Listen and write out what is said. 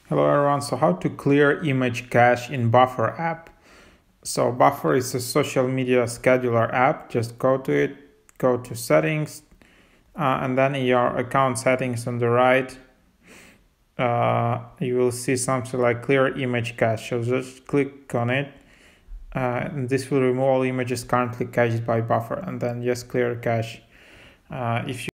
Hello everyone, so how to clear image cache in Buffer app. So Buffer is a social media scheduler app. Just go to it, go to settings, and then in your account settings on the right, you will see something like clear image cache. So just click on it, and this will remove all images currently cached by Buffer, and then just clear cache. If you